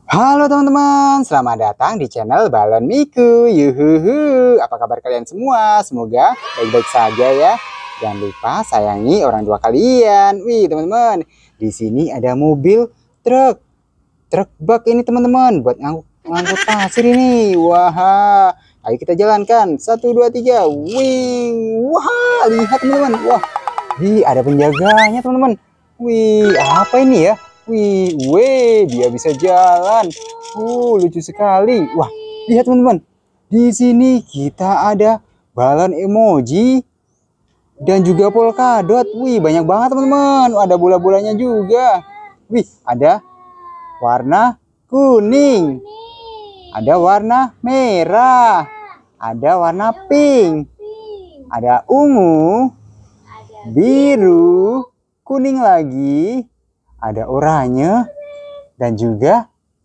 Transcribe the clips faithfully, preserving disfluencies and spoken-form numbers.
Halo teman-teman, selamat datang di channel Balon Miku. Yuhuhu, apa kabar kalian semua? Semoga baik-baik saja ya. Jangan lupa sayangi orang tua kalian. Wih teman-teman, di sini ada mobil truk, truk bak ini teman-teman, buat ngangkut, ngangkut pasir ini. Wah, ayo kita jalankan. Satu, dua, tiga. Wih, wah, lihat teman-teman. Wah, di ada penjaganya teman-teman. Wih, apa ini ya? Wih, weh, dia bisa jalan. Uh, lucu sekali. Wah, lihat teman-teman. Di sini kita ada balon emoji dan juga polkadot. Wih, banyak banget teman-teman. Ada bola-bolanya juga. Wih, ada warna kuning. Ada warna merah. Ada warna pink. Ada ungu, biru, kuning lagi. Ada oranye dan juga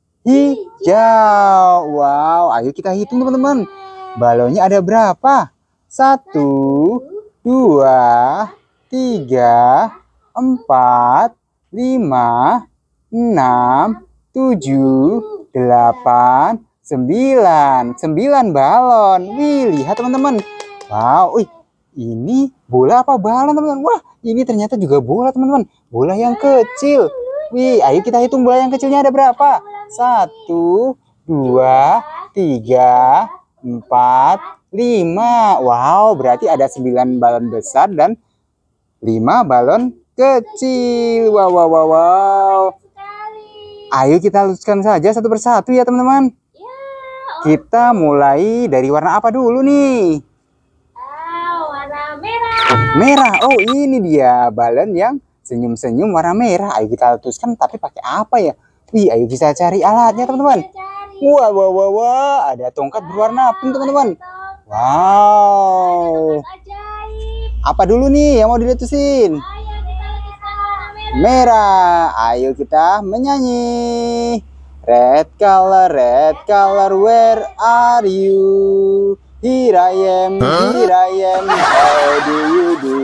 hijau. Wow, ayo kita hitung teman-teman. Balonnya ada berapa? Satu, dua, tiga, empat, lima, enam, tujuh, delapan, sembilan. Sembilan balon. Wih, lihat teman-teman. Wow, wih. Ini bola apa balon teman-teman? Wah, ini ternyata juga bola teman-teman. Bola yang kecil. Wih, ayo kita hitung bola yang kecilnya ada berapa? Satu, dua, tiga, empat, lima. Wow, berarti ada sembilan balon besar dan lima balon kecil. Wow, wow, wow, wow. Ayo kita luruskan saja satu persatu ya teman-teman. Kita mulai dari warna apa dulu nih? Merah. Oh, ini dia balon yang senyum-senyum warna merah. Ayo kita letuskan, tapi pakai apa ya? Wih, ayo kita cari alatnya teman-teman. Wah, wah, wah, wah, ada tongkat berwarna pink teman-teman. Wow. Apa dulu nih yang mau diletusin? Merah. Ayo kita menyanyi. Red color, red color, where are you? Here I am, here I am, how do you do?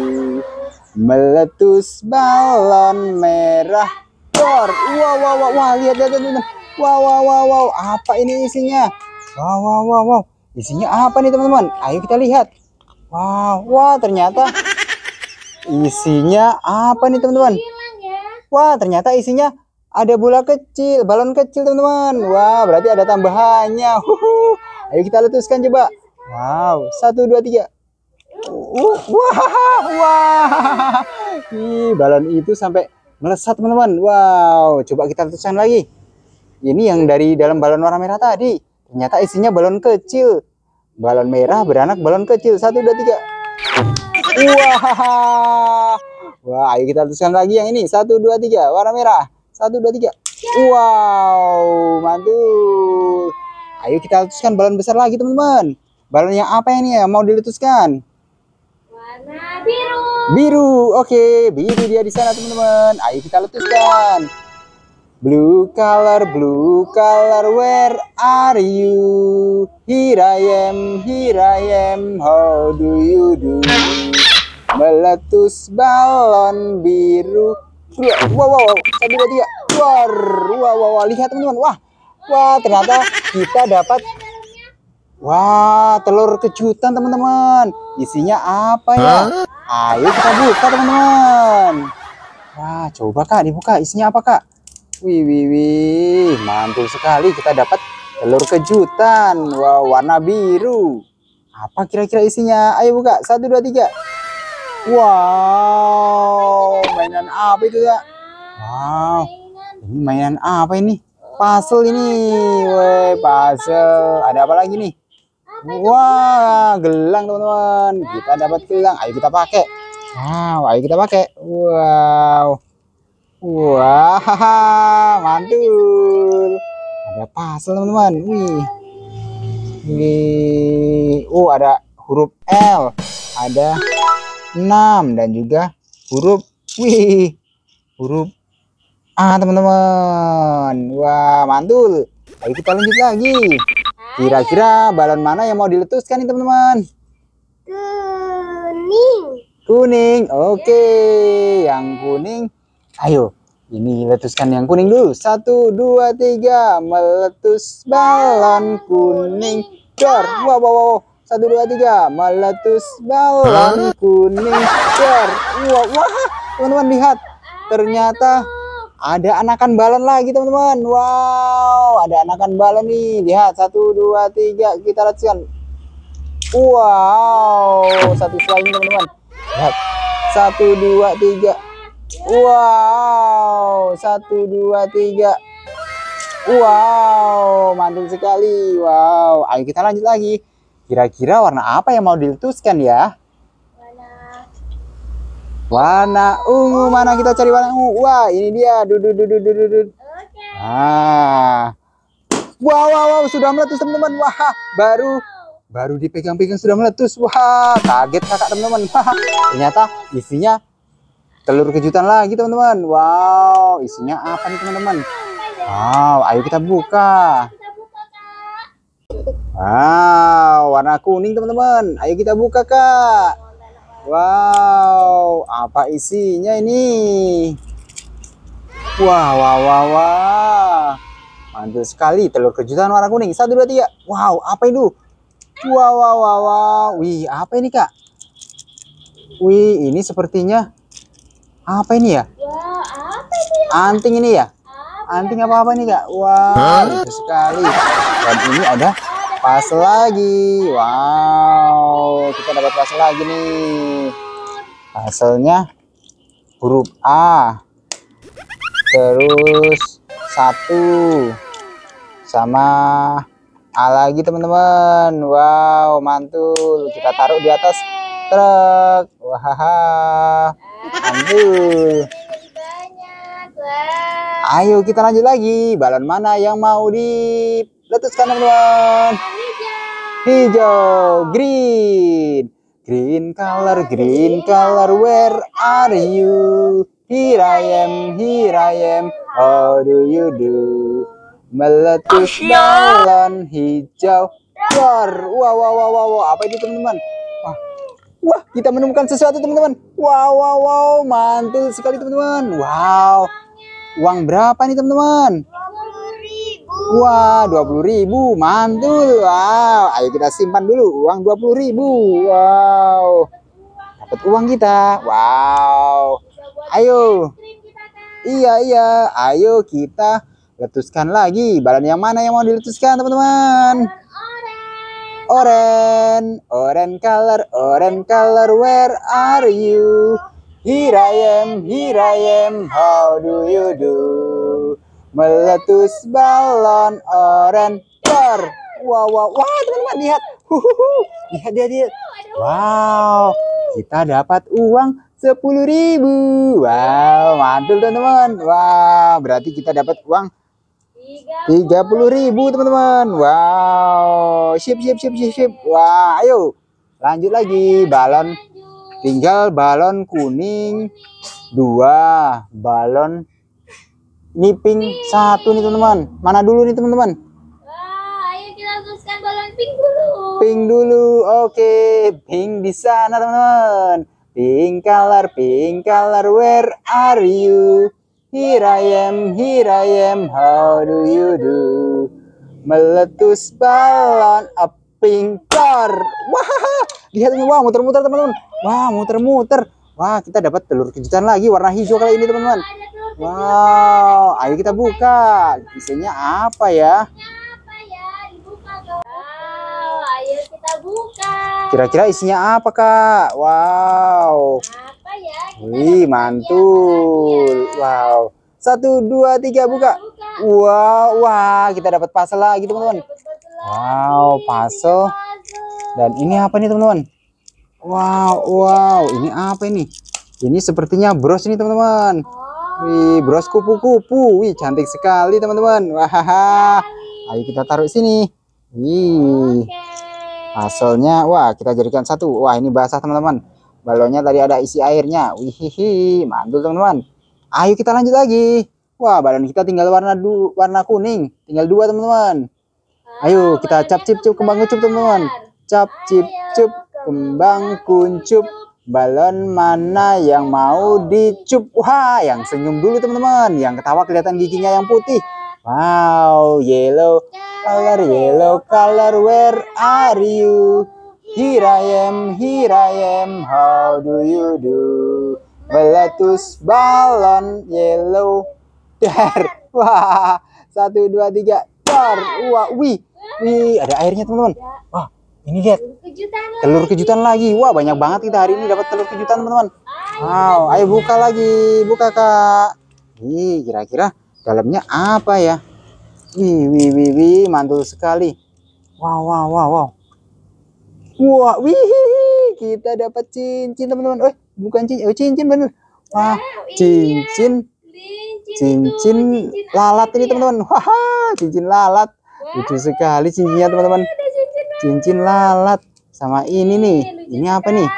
Meletus balon merah. Dor. Wow, wow, wow, wow, lihat, lihat, lihat. Wow, wow, wow, wow, apa ini isinya? Wow, wow, wow, wow, isinya apa nih teman-teman? Ayo kita lihat. Wow, wah, ternyata isinya apa nih teman-teman? Wah, ternyata isinya ada bola kecil, balon kecil teman-teman. Wah, berarti ada tambahannya. Huhu. Ayo kita letuskan coba. Wow, satu, dua, tiga. Uh, wah, wah. Ih, balon itu sampai melesat teman-teman. Wow, coba kita letuskan lagi. Ini yang dari dalam balon warna merah tadi. Ternyata isinya balon kecil. Balon merah beranak balon kecil. Satu, dua, tiga. Wah, wah. Ayo kita letuskan lagi yang ini. Satu, dua, tiga. Warna merah. Satu, dua, tiga. Wow, mantul. Ayo kita letuskan balon besar lagi teman-teman. Balon yang apa ini ya mau diletuskan? Warna biru. Biru, oke, biru dia di sana teman-teman. Ayo kita letuskan. Blue color, blue color, where are you? Here I am, here I am, how do you do? Meletus balon biru. Wow, wow, wow, satu, dua, tiga. Wow, wow, wow, wow. Lihat teman-teman, wah. Wah, ternyata kita dapat wah, telur kejutan teman-teman. Isinya apa ya? Ayo kita buka teman-teman. Wah, coba Kak dibuka. Isinya apa Kak? Wih, wih, wih. Mantul sekali kita dapat telur kejutan. Wow, warna biru. Apa kira-kira isinya? Ayo buka. Satu, dua, tiga. Wow, mainan apa itu ya? Wow, ini mainan apa ini? Puzzle ini, weh, puzzle. Ada apa lagi nih? Wah, gelang teman-teman. Kita dapat gelang. Ayo kita pakai. Wow, ayo kita pakai. Wow, wah, mantul. Ada puzzle teman-teman. Wih, wih. Oh, ada huruf L. Ada enam dan juga huruf wih, huruf ah teman-teman. Wah, mantul. Ayo kita lanjut lagi. Kira-kira balon mana yang mau diletuskan nih teman-teman? Kuning. Kuning. Oke, yang kuning. Ayo Ini letuskan yang kuning dulu. Satu, dua, tiga. Meletus balon kuning. Dor. Wow, wow, wow. Satu, dua, tiga. Meletus balon kuning. Dor. Wow, wah. Teman-teman lihat. Ternyata ada anakan balon lagi, teman-teman. Wow, ada anakan balon nih. Lihat. Satu, dua, tiga. Kita letuskan. Wow. Satu lagi, teman-teman. Lihat. Satu, dua, tiga. Wow, satu, dua, tiga. Wow, mantul sekali. Wow, ayo kita lanjut lagi. Kira-kira warna apa yang mau diletuskan ya? Warna Warna ungu. Mana kita cari warna ungu? Wah, ini dia. Dudu, dudu, dudu, dudu. Oke. Ah. Wow, wow, wow, sudah meletus, teman-teman. Wah, baru baru dipegang-pegang sudah meletus. Wah, kaget kakak, teman-teman. Ternyata isinya telur kejutan lagi, teman-teman. Wow, isinya apa nih, teman-teman? Wow, ayo kita buka. Kita buka, Kak. Wow, warna kuning, teman-teman. Ayo kita buka, Kak. Wow, apa isinya ini? Wah, wah, wah, wah. Mantul sekali, telur kejutan warna kuning. Satu, dua, tiga. Wow, apa itu? Wow, wow, wow, wow. Wih, apa ini, Kak? Wih, ini sepertinya apa ini ya? Wah, apa itu ya? Anting ini ya? Apa Anting apa-apa nih, Kak? Wah, lucu sekali. Dan ini ada puzzle lagi. Wow, kita dapat puzzle lagi nih. Puzzle-nya huruf A. Terus satu sama A lagi, teman-teman. Wow, mantul. Kita taruh di atas truk. Wah, mantul. banyak. Wah. Ayo kita lanjut lagi. Balon mana yang mau diletuskan, teman-teman? Hijau. Hijau, green. Green color, green color, where are you? Here I am, here I am. How do you do? Meletus balon hijau. War. Wow, wow, wow, wow, wow. Apa itu, teman-teman? Wah. Wah, kita menemukan sesuatu, teman-teman. Wow, wow, wow. Mantul sekali, teman-teman. Wow. Uang berapa nih, teman-teman? dua puluh ribu. Wah, dua puluh ribu. Mantul. Wow. Ayo kita simpan dulu uang dua puluh ribu. Wow. Dapat uang kita. Wow. Ayo. Krim kita, Kak. Iya, iya. Ayo kita letuskan lagi. Balon yang mana yang mau diletuskan, teman-teman? Orange. Orange. Orange color, orange color, where are you? Here I am, here I am, how do you do? Meletus balon orange. War. Wow, wow, wah, teman-teman lihat. Huhuhu. Lihat, lihat, lihat. Wow, kita dapat uang sepuluh ribu. Wow, mantul, teman-teman. Wow, berarti kita dapat uang tiga puluh ribu, teman-teman. Wow, sip, sip, sip, sip, sip. Wah, ayo lanjut lagi. Balon. Tinggal balon kuning dua, balon ini pink satu nih, teman-teman. Mana dulu nih, teman-teman? Wah, ayo kita letuskan balon pink dulu. Pink dulu. Oke, pink di sana, teman-teman. Pink color, pink color, where are you? Here I am, here I am, how do you do? Meletus balon a pink car. Wah, lihat ini, wah, muter-muter, teman-teman. Wah, muter-muter. Wah, kita dapat telur kejutan lagi warna hijau kali ini, teman-teman. Wow, ayo kita buka. Isinya apa ya? Apa ya? Dibuka, Kak. Wow, ayo kita buka. Kira-kira isinya apa, Kak? Wow. Apa ya? Kita Wih, dapat mantul. hadiah. Wow. Satu, dua, tiga, buka. Buka. Wow, wah, kita dapat puzzle lagi, teman-teman. Dapat puzzle Wow, lagi. puzzle. Puzzle. Dan ini apa nih, teman-teman? Wow, wow, ini apa ini? Ini sepertinya bros ini, teman-teman. Oh. Wih, bros kupu-kupu. Wih, cantik sekali, teman-teman. Wah, ayo kita taruh sini. Wih, Oke. hasilnya, wah, kita jadikan satu. Wah, ini basah, teman-teman. Balonnya tadi ada isi airnya. Wih, mantul, teman-teman. Ayo kita lanjut lagi. Wah, balon kita tinggal warna du warna kuning. Tinggal dua, teman-teman. Ayo kita cap cip cup kembang kucup, teman-teman. Cap cip cup kembang kuncup. Balon mana yang mau dicup? Wah, yang senyum dulu teman-teman. Yang ketawa kelihatan giginya yang putih. Wow, yellow color, yellow color, where are you? Here I am, here I am, how do you do? Meletus balon yellow. Dar. Wah, satu, dua, tiga, dar. Wah, wih, wih, ada airnya teman-teman. Wah, ini lihat. Kejutan Telur kejutan lagi. Wah, banyak banget kita hari ini dapat telur kejutan, teman-teman. Wow, ayo buka lagi. Buka, Kak. Ih, kira-kira dalamnya apa ya? Wih, wih, wih, wih, mantul sekali. Wow, wow, wow, wow. Wah, wih, kita dapat cincin, teman-teman. Eh, bukan cincin, oh, cincin bener. Wah, cincin. Cincin lalat ini, teman-teman. Wah, cincin lalat. Lucu sekali cincinnya, teman-teman. Cincin lalat. Sama ini nih, ini apa nih?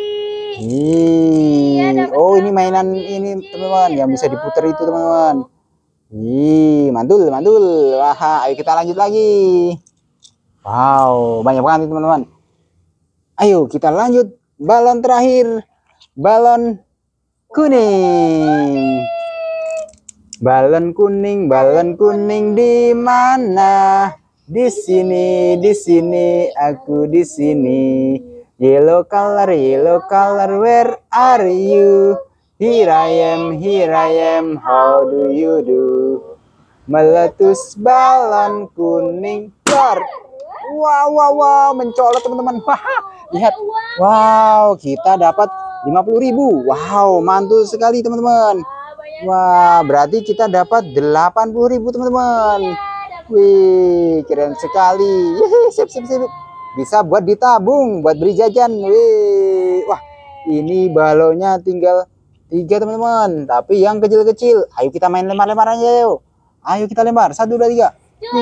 Ih, oh ini mainan ini teman-teman yang bisa diputar itu teman-teman. Ih, mantul, mantul. Wah, ayo kita lanjut lagi. Wow, banyak banget teman-teman. Ayo kita lanjut balon terakhir, balon kuning. Balon kuning, balon kuning di mana? Di sini, di sini, aku di sini. Yellow color, yellow color, where are you? Here I am, here I am, how do you do? Meletus balon kuning, dar. Wow, wow, wow, mencolok teman-teman. Wah, lihat. Wow, kita dapat lima puluh ribu. Wow, mantul sekali teman-teman. Wah, berarti kita dapat delapan puluh ribu teman-teman. Wih, keren sekali. Yeay, sip, sip, sip. Bisa buat ditabung, buat beli jajan. Wih, wah, ini balonnya tinggal tiga teman-teman. Tapi yang kecil-kecil. Ayo kita main lempar-lempar aja yuk. Ayo kita lempar. Satu, dua, tiga.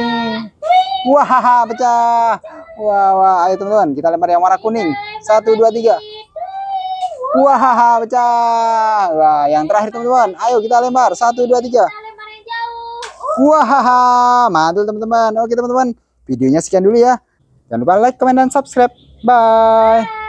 Wah, pecah. Wah, wah. Ayo teman-teman, kita lempar yang warna kuning. Satu, dua, tiga. Wah, pecah. Wah, yang terakhir teman-teman. Ayo kita lempar. Satu, dua, tiga. Wah, mantul teman-teman. Oke teman-teman, videonya sekian dulu ya. Jangan lupa like, comment, dan subscribe. Bye.